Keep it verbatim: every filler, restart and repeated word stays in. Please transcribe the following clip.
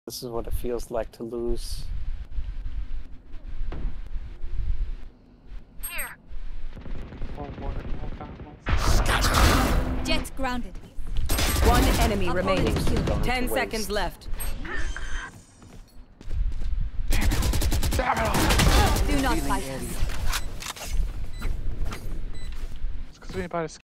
This is what it feels like to lose. Here. More water, more combos. Jets grounded. One enemy Opponent remaining. killed. Ten to seconds waste. left. Damn it! Do not fight us. It's because we about to